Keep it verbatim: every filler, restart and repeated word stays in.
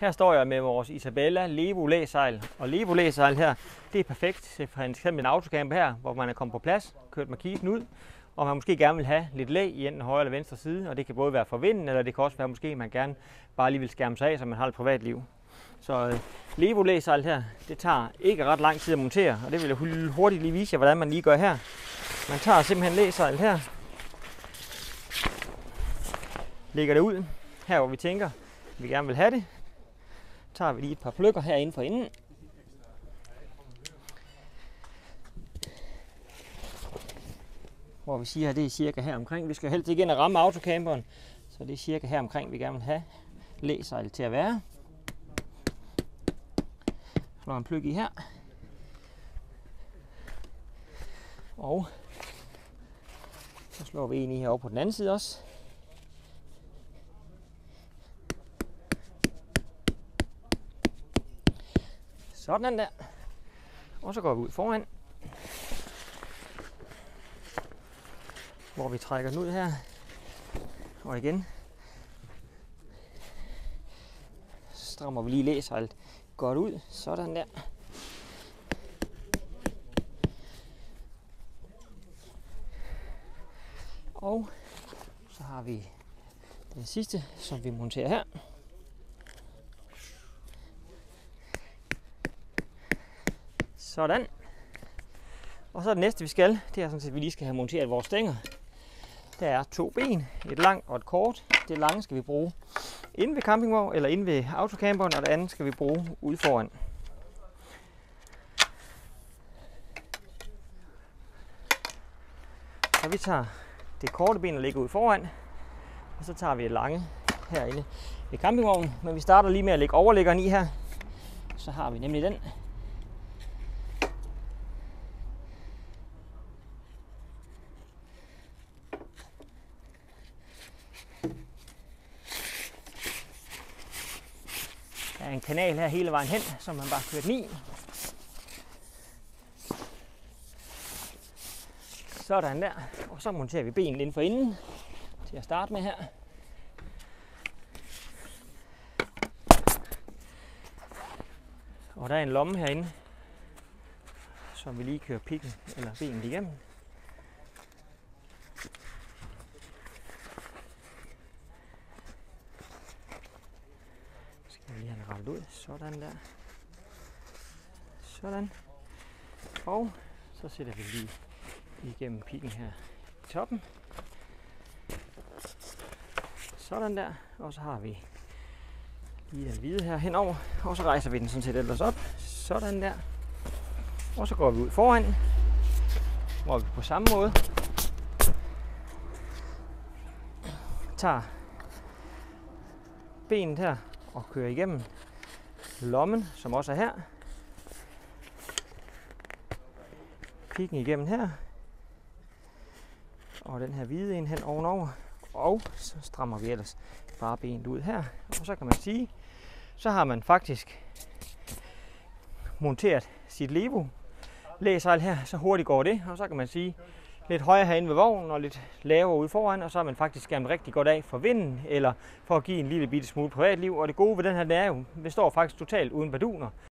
Her står jeg med vores Isabella Levo læsejl. Og Levo læsejl her, det er perfekt til for eksempel en autocamper her, hvor man er kommet på plads, kørt markisen ud, og man måske gerne vil have lidt læ i enten højre eller venstre side. Og det kan både være for vinden, eller det kan også være måske, man gerne bare lige vil skærme sig af, så man har et privatliv. Så øh, Levo læsejl her, det tager ikke ret lang tid at montere, og det vil jeg hurtigt lige vise jer, hvordan man lige gør her. Man tager simpelthen læsejl her, lægger det ud, her hvor vi tænker, vi gerne vil have det. Tager vi lige et par pløkker herinde for inden. Hvor vi siger, at det er cirka her omkring. Vi skal helst ikke ind og ramme autocamperen, så det er cirka her omkring, vi gerne vil have læsejl til at være. Slår en pløk i her. Og så slår vi en i herovre på den anden side også. Sådan der. Og så går vi ud foran, hvor vi trækker den ud her. Og igen strammer vi lige læsejlet godt ud. Sådan der. Og så har vi den sidste, som vi monterer her. Sådan. Og så det næste vi skal, det er sådan set, at vi lige skal have monteret vores stænger. Der er to ben, et langt og et kort. Det lange skal vi bruge inde ved campingvogn eller inde ved autocamperen, og det andet skal vi bruge ude foran. Så vi tager det korte ben og lægger ud foran, og så tager vi det lange herinde ved campingvognen. Men vi starter lige med at lægge overlæggeren i her. Så har vi nemlig den. Der er en kanal her hele vejen hen, som man bare kører den i. Sådan der. Og så monterer vi benet inden for inden til at starte med her. Og der er en lomme herinde, som vi lige kører pikken eller benet igennem. Lige have rettet ud. Sådan der. Sådan. Og så sætter vi lige igennem pikken her i toppen. Sådan der. Og så har vi lige den hvide her henover. Og så rejser vi den sådan set ellers op. Sådan der. Og så går vi ud foran. Hvor vi på samme måde tager benet her og kører igennem lommen, som også er her. Pikken igennem her. Og den her hvide en hen ovenover. Og så strammer vi ellers bare benet ud her. Og så kan man sige, så har man faktisk monteret sit Levo læsejl her. Så hurtigt går det. Og så kan man sige, lidt højere herinde ved vognen og lidt lavere ude foran, og så er man faktisk skærmet rigtig godt af for vinden, eller for at give en lille bitte smule privatliv. Og det gode ved den her, det er jo, det står faktisk totalt uden barduner.